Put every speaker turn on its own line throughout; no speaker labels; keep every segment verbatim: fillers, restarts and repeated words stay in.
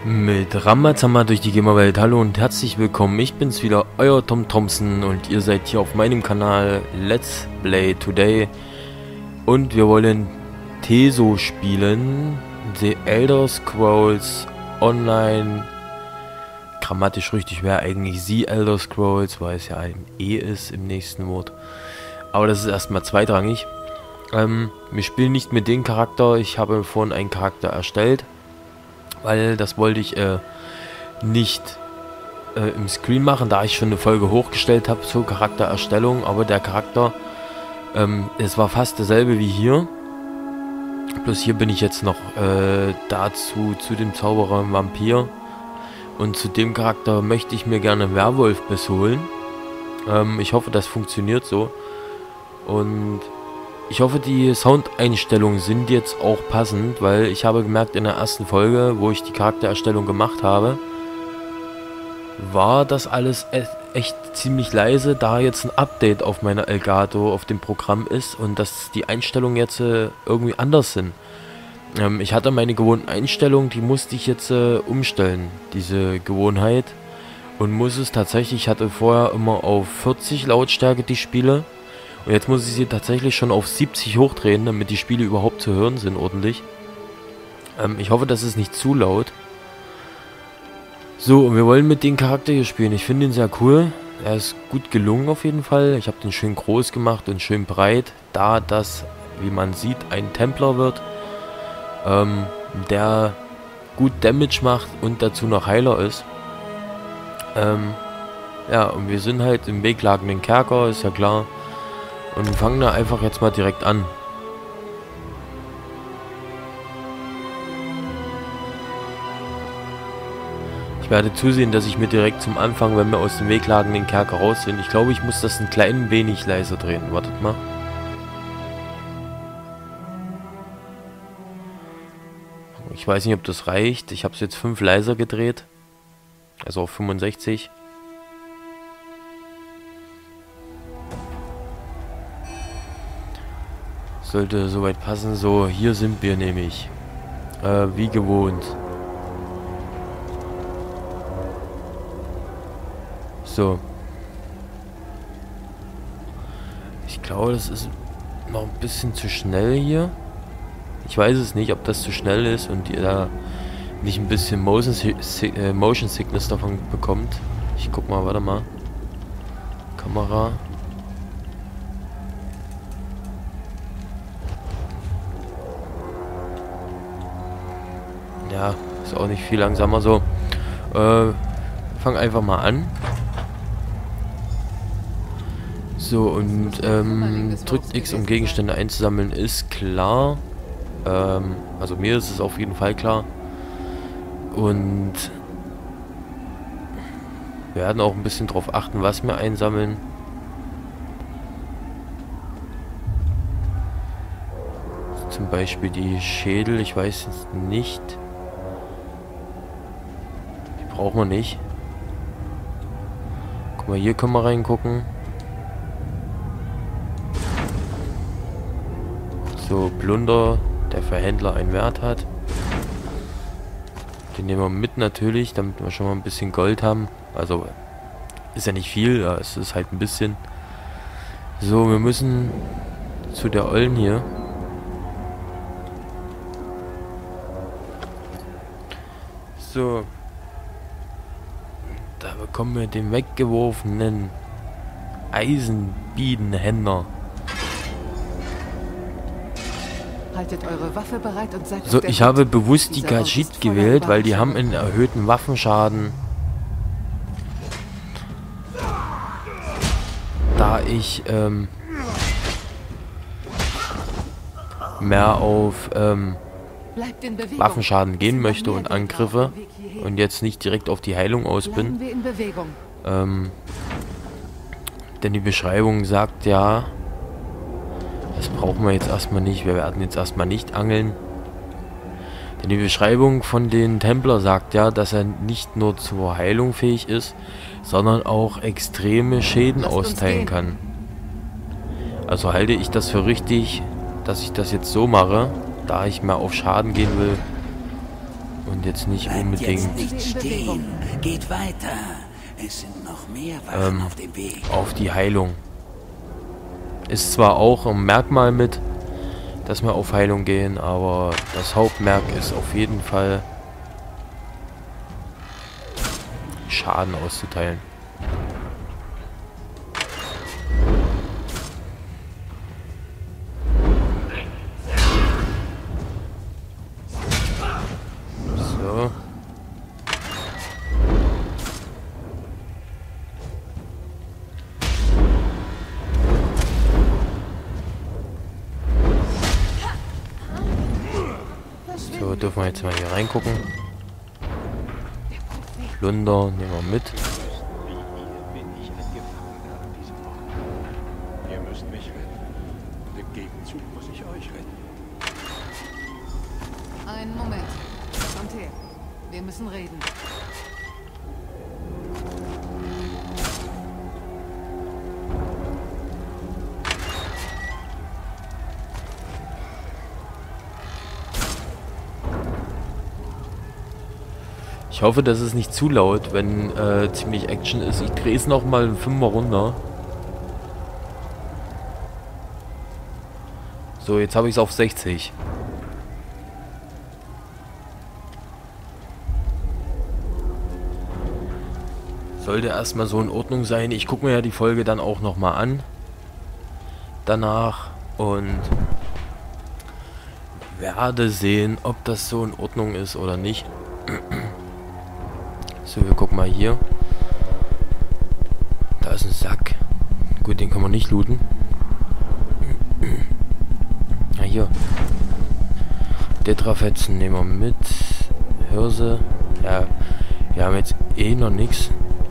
Mit Ramazama durch die Gamerwelt. Hallo und herzlich willkommen. Ich bin's wieder, euer Tom Thompson, und ihr seid hier auf meinem Kanal Let's Play Today. Und wir wollen Teso spielen. The Elder Scrolls Online. Grammatisch richtig wäre eigentlich The Elder Scrolls, weil es ja ein E ist im nächsten Wort. Aber das ist erstmal zweitrangig. Ähm, wir spielen nicht mit dem Charakter. Ich habe vorhin einen Charakter erstellt, weil das wollte ich äh, nicht äh, im Screen machen, da ich schon eine Folge hochgestellt habe zur Charaktererstellung. Aber der Charakter, ähm, es war fast dasselbe wie hier. Bloß hier bin ich jetzt noch äh, dazu, zu dem Zauberer Vampir. Und zu dem Charakter möchte ich mir gerne Werwolf beholen. Ähm, ich hoffe, das funktioniert so. Und ich hoffe, die Soundeinstellungen sind jetzt auch passend, weil ich habe gemerkt, in der ersten Folge, wo ich die Charaktererstellung gemacht habe, war das alles e echt ziemlich leise, da jetzt ein Update auf meiner Elgato auf dem Programm ist und dass die Einstellungen jetzt äh, irgendwie anders sind. Ähm, ich hatte meine gewohnten Einstellungen, die musste ich jetzt äh, umstellen, diese Gewohnheit. Und muss es tatsächlich, ich hatte vorher immer auf vierzig Lautstärke die Spiele. Und jetzt muss ich sie tatsächlich schon auf siebzig hochdrehen, damit die Spiele überhaupt zu hören sind ordentlich. Ähm, ich hoffe, das ist nicht zu laut. So, und wir wollen mit dem Charakter hier spielen. Ich finde ihn sehr cool. Er ist gut gelungen auf jeden Fall. Ich habe den schön groß gemacht und schön breit. Da das, wie man sieht, ein Templer wird. Ähm, der gut Damage macht und dazu noch Heiler ist. Ähm, ja, und wir sind halt im wegladenden Kerker, ist ja klar. Und fangen da einfach jetzt mal direkt an. Ich werde zusehen, dass ich mir direkt zum Anfang, wenn wir aus dem wegladenden Kerker raus sind, ich glaube, ich muss das ein klein wenig leiser drehen. Wartet mal. Ich weiß nicht, ob das reicht. Ich habe es jetzt fünf leiser gedreht. Also auf fünfundsechzig. Sollte soweit passen. So, hier sind wir nämlich. Äh, wie gewohnt. So. Ich glaube, das ist noch ein bisschen zu schnell hier. Ich weiß es nicht, ob das zu schnell ist und ihr da nicht ein bisschen Motion, äh, Motion Sickness davon bekommt. Ich guck mal, warte mal. Kamera. Ja, ist auch nicht viel langsamer so. Äh, fang einfach mal an. So, und ähm, drückt X, um Gegenstände einzusammeln, ist klar. Ähm, also mir ist es auf jeden Fall klar. Und wir werden auch ein bisschen drauf achten, was wir einsammeln. Zum Beispiel die Schädel, ich weiß jetzt nicht. Brauchen wir nicht. Guck mal, hier können wir reingucken. So, Plunder, der für Händler einen Wert hat. Den nehmen wir mit natürlich, damit wir schon mal ein bisschen Gold haben. Also, ist ja nicht viel, ja, es ist halt ein bisschen. So, wir müssen zu der Ollen hier. So. Da bekommen wir den weggeworfenen Eisenbienenhändler.
Haltet eure Waffe bereit und seid
so, ich habe bewusst die Gajit gewählt, weil die haben einen erhöhten Waffenschaden. Da ich ähm, mehr auf ähm, Waffenschaden gehen möchte und Angriffe und jetzt nicht direkt auf die Heilung aus bin. Ähm, denn die Beschreibung sagt ja, das brauchen wir jetzt erstmal nicht, wir werden jetzt erstmal nicht angeln. Denn die Beschreibung von den Templer sagt ja, dass er nicht nur zur Heilung fähig ist, sondern auch extreme Schäden austeilen kann. Also halte ich das für richtig, dass ich das jetzt so mache, da ich mehr auf Schaden gehen will. Und jetzt nicht
Bleibt
unbedingt
jetzt nicht stehen. Geht weiter. Es sind noch mehr Wachen
ähm,
auf dem Weg.
auf die Heilung. Ist zwar auch ein Merkmal mit, dass wir auf Heilung gehen, aber das Hauptmerk ist auf jeden Fall Schaden auszuteilen. So. So, dürfen wir jetzt mal hier reingucken. Plunder nehmen wir mit.
Ihr müsst mich retten. Und im Gegenzug muss ich euch retten.
Einen Moment. Kommt her. Wir müssen reden.
Ich hoffe, das ist nicht zu laut, wenn äh, ziemlich Action ist. Ich drehe es nochmal fünfmal runter. So, jetzt habe ich es auf sechzig. Sollte erstmal so in Ordnung sein. Ich gucke mir ja die Folge dann auch nochmal an. Danach. Und werde sehen, ob das so in Ordnung ist oder nicht. So, wir gucken mal hier. Da ist ein Sack. Gut, den können wir nicht looten. Ja, hier. Tetrafetzen nehmen wir mit. Hirse. Ja, wir haben jetzt eh noch nichts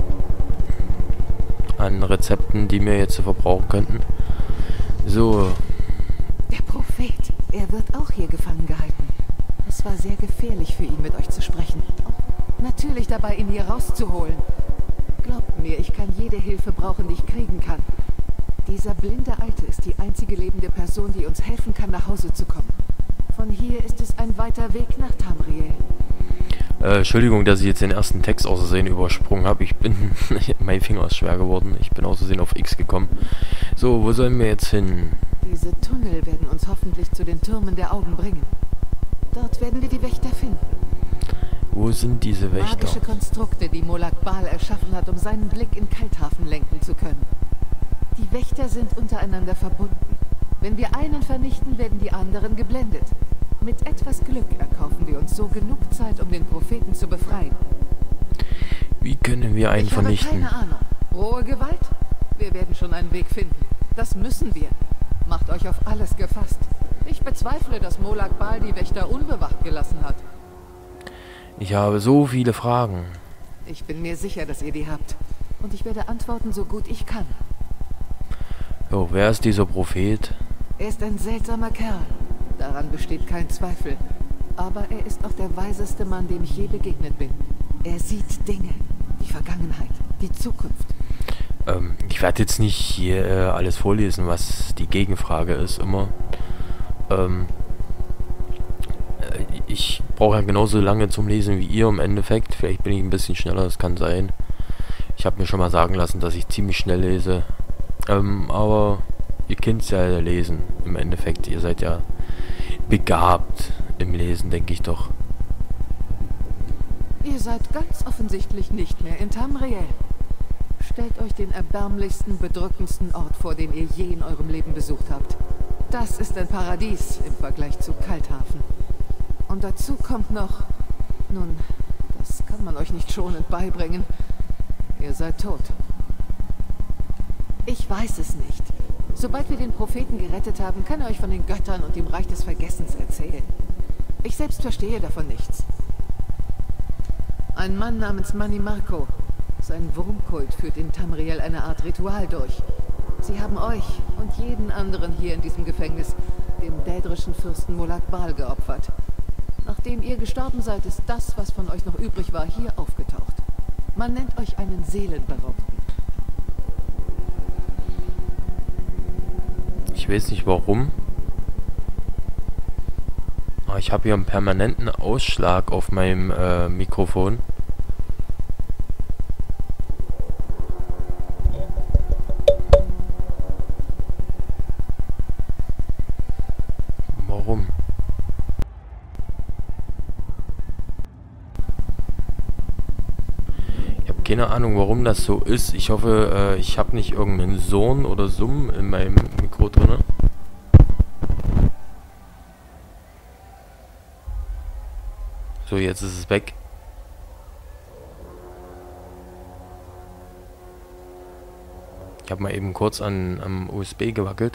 an Rezepten, die wir jetzt verbrauchen könnten. So.
Der Prophet. Er wird auch hier gefangen gehalten. Es war sehr gefährlich für ihn, mit euch zu sprechen. Natürlich dabei, ihn hier rauszuholen. Glaubt mir, ich kann jede Hilfe brauchen, die ich kriegen kann. Dieser blinde Alte ist die einzige lebende Person, die uns helfen kann, nach Hause zu kommen. Von hier ist es ein weiter Weg nach Tamriel.
Äh, Entschuldigung, dass ich jetzt den ersten Text aus Versehen übersprungen habe. Ich bin... mein Finger ist schwer geworden. Ich bin aus Versehen auf X gekommen. So, wo sollen wir jetzt hin?
Diese Tunnel werden uns hoffentlich zu den Türmen der Augen bringen. Dort werden wir die Wächter finden.
Wo sind diese Wächter?
Magische Konstrukte, die Molag Bal erschaffen hat, um seinen Blick in Kalthafen lenken zu können. Die Wächter sind untereinander verbunden. Wenn wir einen vernichten, werden die anderen geblendet. Mit etwas Glück erkaufen wir uns so genug Zeit, um den Propheten zu befreien.
Wie können wir einen
ich habe
vernichten?
keine Ahnung. Rohe Gewalt? Wir werden schon einen Weg finden. Das müssen wir. Macht euch auf alles gefasst. Ich bezweifle, dass Molag Bal die Wächter unbewacht gelassen hat.
Ich habe so viele Fragen.
Ich bin mir sicher, dass ihr die habt. Und ich werde antworten, so gut ich kann.
So, wer ist dieser Prophet?
Er ist ein seltsamer Kerl. Daran besteht kein Zweifel. Aber er ist auch der weiseste Mann, dem ich je begegnet bin. Er sieht Dinge. Die Vergangenheit. Die Zukunft.
Ähm, ich werde jetzt nicht hier äh, alles vorlesen, was die Gegenfrage ist, immer. Ähm, äh, ich brauche ja genauso lange zum Lesen wie ihr im Endeffekt. Vielleicht bin ich ein bisschen schneller, das kann sein. Ich habe mir schon mal sagen lassen, dass ich ziemlich schnell lese. Ähm, aber ihr könnt es ja lesen, im Endeffekt. Ihr seid ja begabt im Lesen, denke ich doch.
Ihr seid ganz offensichtlich nicht mehr in Tamriel. Stellt euch den erbärmlichsten, bedrückendsten Ort vor, den ihr je in eurem Leben besucht habt. Das ist ein Paradies im Vergleich zu Kalthafen. Und dazu kommt noch... Nun, das kann man euch nicht schonend beibringen. Ihr seid tot. Ich weiß es nicht. Sobald wir den Propheten gerettet haben, kann er euch von den Göttern und dem Reich des Vergessens erzählen. Ich selbst verstehe davon nichts. Ein Mann namens Mani Marco. Sein Wurmkult führt in Tamriel eine Art Ritual durch. Sie haben euch und jeden anderen hier in diesem Gefängnis dem dädrischen Fürsten Molag Bal geopfert. Nachdem ihr gestorben seid, ist das, was von euch noch übrig war, hier aufgetaucht. Man nennt euch einen Seelenberaubten.
Ich weiß nicht warum. Aber ich habe hier einen permanenten Ausschlag auf meinem äh, Mikrofon. Warum? Ich habe keine Ahnung, warum das so ist. Ich hoffe, äh, ich habe nicht irgendeinen Surren oder Summen in meinem Mikro drin. So, jetzt ist es weg. Ich habe mal eben kurz an, am U S B gewackelt.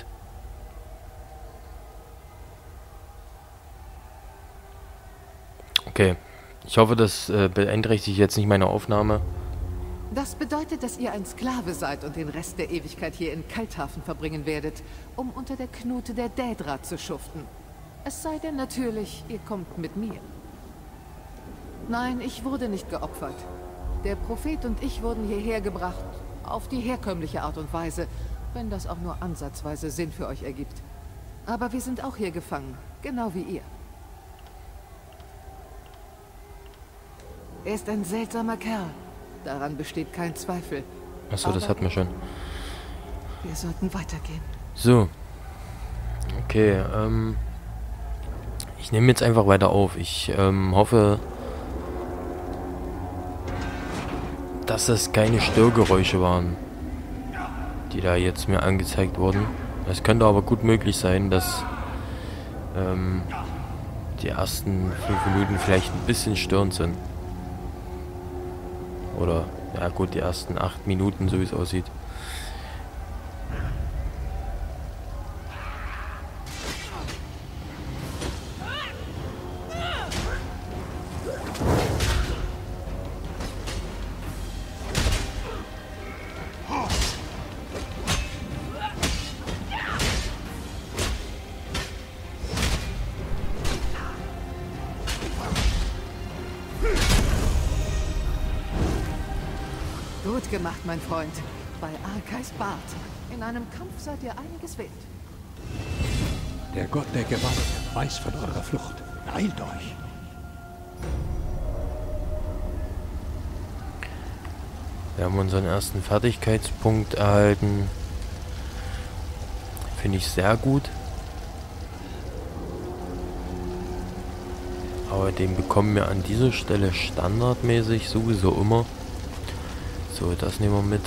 Okay. Ich hoffe, das äh, beeinträchtigt jetzt nicht meine Aufnahme.
Das bedeutet, dass ihr ein Sklave seid und den Rest der Ewigkeit hier in Kalthafen verbringen werdet, um unter der Knute der Dädra zu schuften. Es sei denn natürlich, ihr kommt mit mir. Nein, ich wurde nicht geopfert. Der Prophet und ich wurden hierher gebracht, auf die herkömmliche Art und Weise, wenn das auch nur ansatzweise Sinn für euch ergibt. Aber wir sind auch hier gefangen, genau wie ihr. Er ist ein seltsamer Kerl. Daran besteht kein Zweifel.
Achso, das hatten wir schon.
Wir sollten weitergehen.
So. Okay, ähm... ich nehme jetzt einfach weiter auf. Ich ähm, hoffe, dass es keine Störgeräusche waren, die da jetzt mir angezeigt wurden. Es könnte aber gut möglich sein, dass ähm, die ersten fünf Minuten vielleicht ein bisschen störend sind. Oder, ja gut, die ersten acht Minuten, so wie es aussieht.
Gut gemacht, mein Freund. Bei Arkais Bart. In einem Kampf seid ihr einiges wert.
Der Gott der Gewalt weiß von eurer Flucht. Eilt euch!
Wir haben unseren ersten Fertigkeitspunkt erhalten. Finde ich sehr gut. Aber den bekommen wir an dieser Stelle standardmäßig sowieso immer. So, das nehmen wir mit.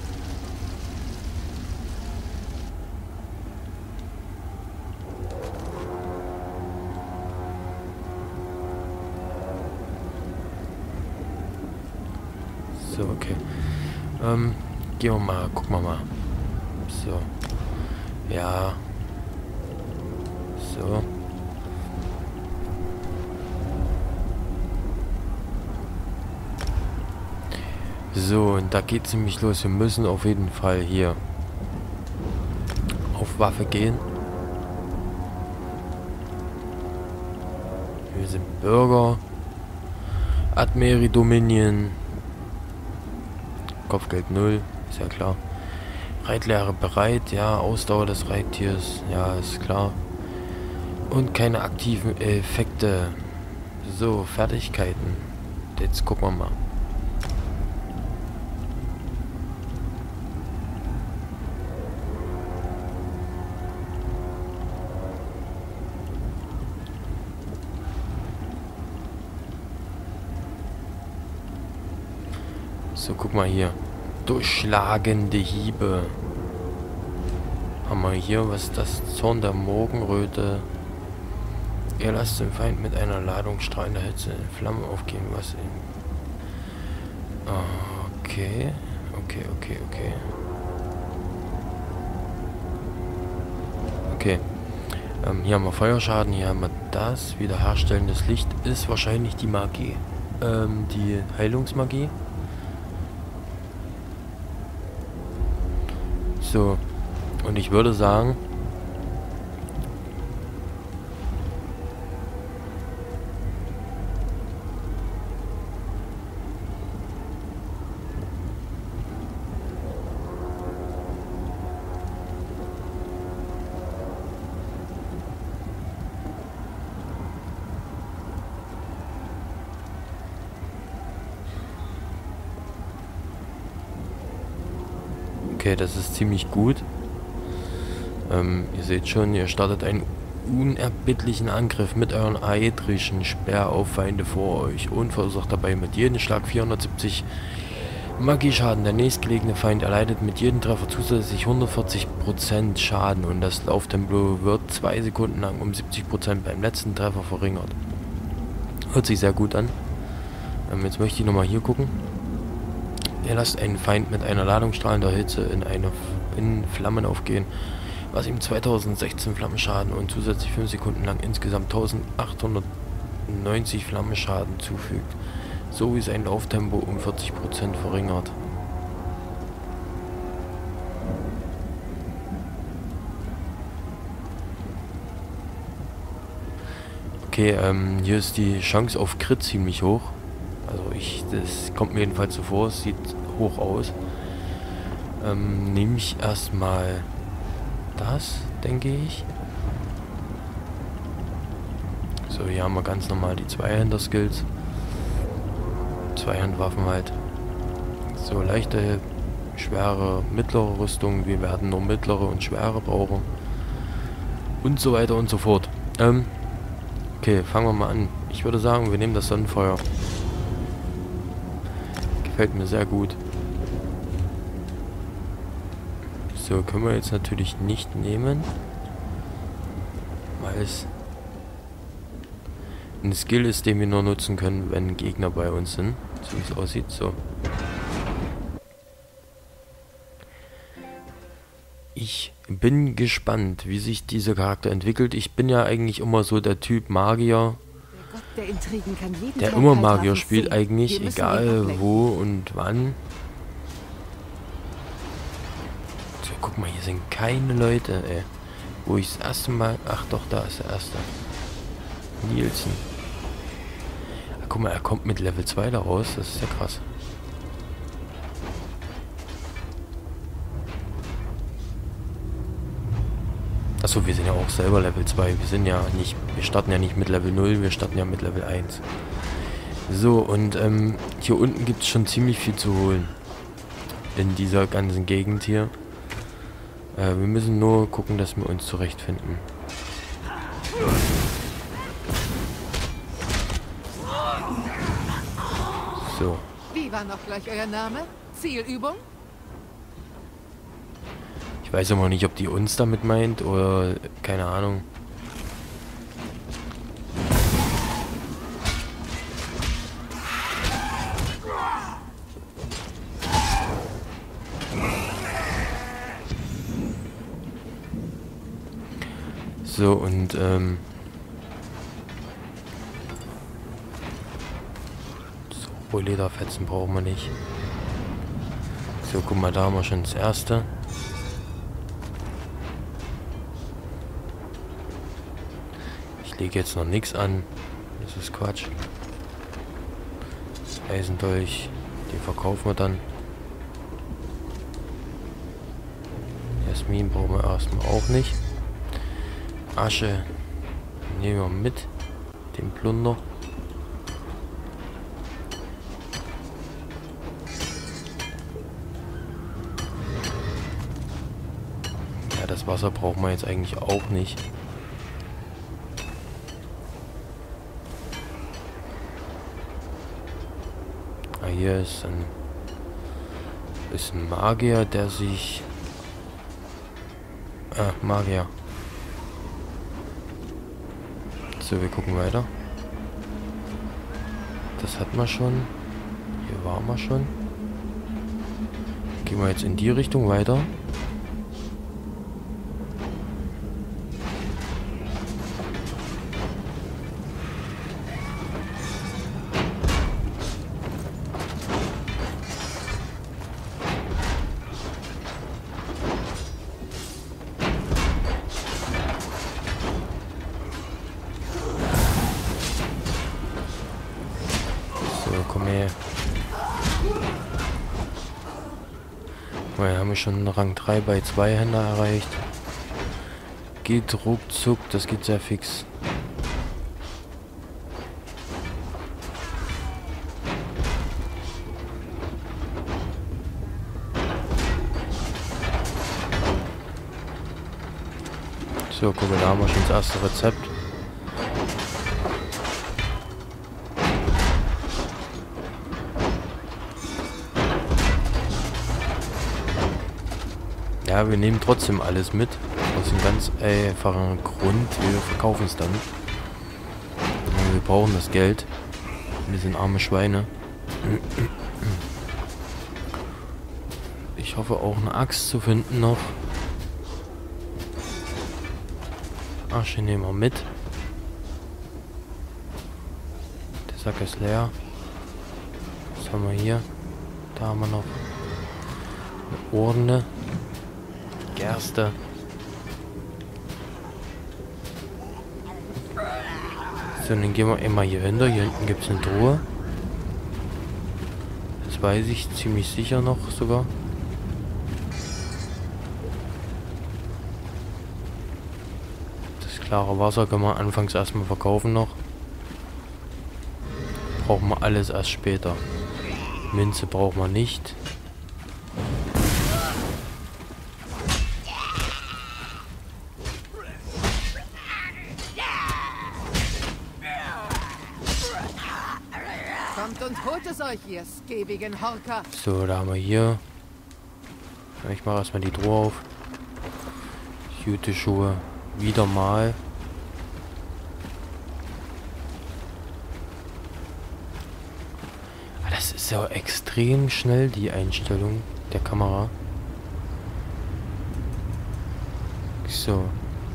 So, okay. Ähm, gehen wir mal, gucken wir mal. So. Ja. So. So, und da geht es nämlich los. Wir müssen auf jeden Fall hier auf Waffe gehen. Wir sind Bürger. Admeri Dominion. Kopfgeld null, ist ja klar. Reitlehre bereit, ja. Ausdauer des Reittiers, ja, ist klar. Und keine aktiven Effekte. So, Fertigkeiten. Jetzt gucken wir mal. So, guck mal hier. Durchschlagende Hiebe. Haben wir hier, was ist das? Zorn der Morgenröte. Ihr lasst den Feind mit einer Ladung strahlender Hitze in Flammen aufgehen, was in... Okay. Okay, okay, okay. Okay. Ähm, hier haben wir Feuerschaden, hier haben wir das. Wiederherstellendes Licht ist wahrscheinlich die Magie. Ähm, die Heilungsmagie. So, und ich würde sagen, Okay, das ist ziemlich gut. Ähm, ihr seht schon, ihr startet einen unerbittlichen Angriff mit euren aedrischen Speer auf Feinde vor euch und verursacht dabei mit jedem Schlag vierhundertsiebzig Magieschaden. Der nächstgelegene Feind erleidet mit jedem Treffer zusätzlich hundertvierzig Prozent Schaden und das Lauftempo wird zwei Sekunden lang um siebzig Prozent beim letzten Treffer verringert. Hört sich sehr gut an. Ähm, jetzt möchte ich nochmal hier gucken. Ihr lasst einen Feind mit einer Ladung strahlender Hitze in eine in Flammen aufgehen, was ihm zweitausendsechzehn Flammenschaden und zusätzlich fünf Sekunden lang insgesamt eintausendachthundertneunzig Flammenschaden zufügt, sowie sein Lauftempo um vierzig Prozent verringert. Okay, ähm, hier ist die Chance auf Crit ziemlich hoch. Also ich, das kommt mir jedenfalls so vor, es sieht hoch aus. Ähm, nehme ich erstmal das, denke ich. So, hier haben wir ganz normal die Zweihänder-Skills. Zweihandwaffen halt. So, leichte, schwere, mittlere Rüstung. Wir werden nur mittlere und schwere brauchen. Und so weiter und so fort. Ähm, okay, fangen wir mal an. Ich würde sagen, wir nehmen das Sonnenfeuer. Gefällt mir sehr gut. So, können wir jetzt natürlich nicht nehmen. Weil es ein Skill ist, den wir nur nutzen können, wenn Gegner bei uns sind. So wie es aussieht. So. Ich bin gespannt, wie sich dieser Charakter entwickelt. Ich bin ja eigentlich immer so der Typ Magier.
Der, Intrigen kann jeden
der
Tag
immer
halt
Magier
Waffen
spielt
sehen.
eigentlich,
Wir müssen ihn
egal
ablenken.
wo und wann. So, guck mal, hier sind keine Leute, ey. Wo ich das erste Mal... Ach doch, da ist der erste. Nielsen. Ah, guck mal, er kommt mit Level zwei da raus. Das ist ja krass. Achso, wir sind ja auch selber Level zwei. Wir sind ja nicht... Wir starten ja nicht mit Level null, wir starten ja mit Level eins. So, und ähm, hier unten gibt es schon ziemlich viel zu holen. In dieser ganzen Gegend hier. Äh, wir müssen nur gucken, dass wir uns zurechtfinden. So.
Wie war noch gleich euer Name? Zielübung?
Ich weiß immer nicht, ob die uns damit meint oder... Keine Ahnung. So, und ähm... so, Rohlederfetzen brauchen wir nicht. So, guck mal, da haben wir schon das erste. Ich lege jetzt noch nichts an. Das ist Quatsch. Das Eisendolch, den verkaufen wir dann. Jasmin brauchen wir erstmal auch nicht. Asche nehmen wir mit. Den Plunder. Ja, das Wasser brauchen wir jetzt eigentlich auch nicht. Ah, hier ist ein, ist ein Magier, der sich... Ah, Magier. So, wir gucken weiter. Das hatten wir schon. Hier waren wir schon. Gehen wir jetzt in die Richtung weiter. Komm her. Wir haben schon Rang drei bei zwei Händen erreicht. Geht ruckzuck, das geht sehr fix. So, guck mal, da haben wir schon das erste Rezept. Ja, wir nehmen trotzdem alles mit. Aus dem ganz einfachen Grund, wir verkaufen es dann. Wir brauchen das Geld. Wir sind arme Schweine. Ich hoffe auch eine Axt zu finden noch. Asche nehmen wir mit. Der Sack ist leer. Was haben wir hier? Da haben wir noch eine Urne. Gerste. So, dann gehen wir immer hier hinter. Hier hinten gibt es eine Truhe. Das weiß ich ziemlich sicher noch sogar. Das klare Wasser können wir anfangs erstmal verkaufen noch. Brauchen wir alles erst später. Münze brauchen wir nicht.
Kommt und holt es euch, ihr skäbigen Horker.
So, da haben wir hier. Ich mache erstmal die Truhe auf. Jute-Schuhe. Wieder mal. Das ist ja extrem schnell, die Einstellung der Kamera. So.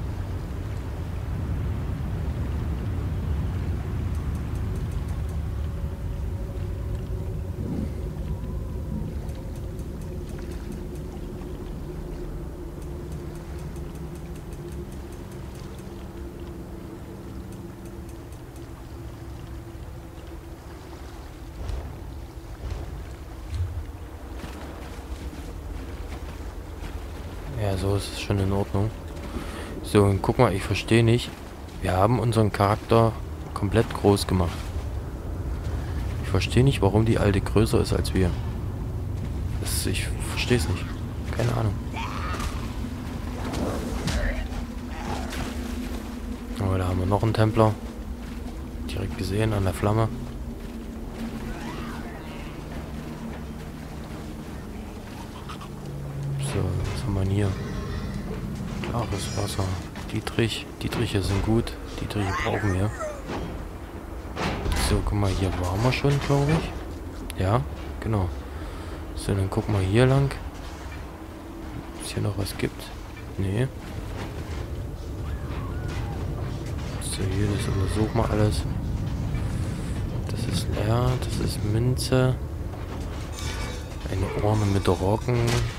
Ja, so ist es schon in Ordnung. So, und guck mal, ich verstehe nicht. Wir haben unseren Charakter komplett groß gemacht. Ich verstehe nicht, warum die Alte größer ist als wir. Das, ich verstehe es nicht. Keine Ahnung. Aber da haben wir noch einen Templer. Direkt gesehen an der Flamme. So, was haben wir hier? Klares Wasser. Dietrich. Dietriche sind gut. Dietriche brauchen wir. So, guck mal, hier waren wir schon, glaube ich. Ja, genau. So, dann gucken wir hier lang. Ob es hier noch was gibt. Nee. So, hier, das untersuchen wir alles. Das ist leer. Das ist Münze. Eine Urne mit Rocken.